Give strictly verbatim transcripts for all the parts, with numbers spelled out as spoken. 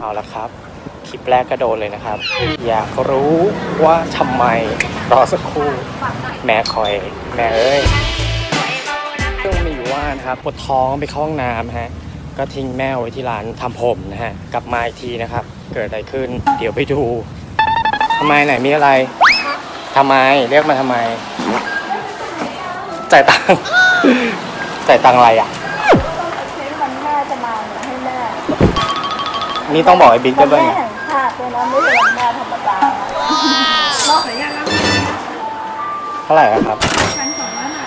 เอาละครับคลิปแรกก็โดนเลยนะครับอยากรู้ว่าทำไมรอสักครู่แม่คอยแม่เอ้ยเรื่องมีอยู่ว่านะครับปวดท้องไปเข้าห้องน้ำฮะก็ทิ้งแม่ไว้ที่ร้านทำผมนะฮะกลับมาอีกทีนะครับเกิดอะไรขึ้นเดี๋ยวไปดูทำไมไหนมีอะไรทำไมเรียกมาทำไมจ่ายตังค์จ่ายตังค์อะไรอ่ะวันแม่จะมาให้แม่นี่ต้องบอกไอ้บิ๊กด้วยป่ะเนี่ยค่ะตัวนั้นไม่ใช่วันแม่ธรรมดาเนาะเท่าไหร่ครับพันสองร้อยบาท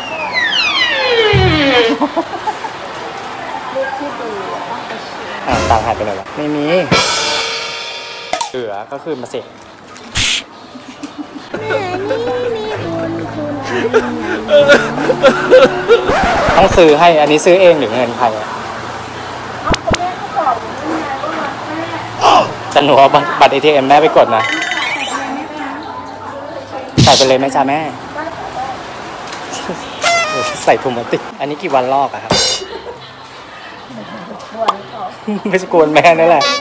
เล็กที่ดีอ่าตังค์หายไปเลยวะไม่มีเหลือก็คือมาเสร็จต้องซื้อให้อันนี้ซื้อเองหรือเงินใครอ่ะจะหนูเอาบัตร เอ ที เอ็ม แม่ไปกดนะใส่ไปเลยไหมจ้าแม่ใส่ถุงพลาสติกอันนี้กี่วันลอกอะครับไม่ใช่กวนแม่นั่นแหละ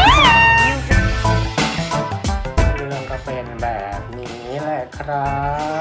เรื่องก็เป็นแบบนี้แหละครับ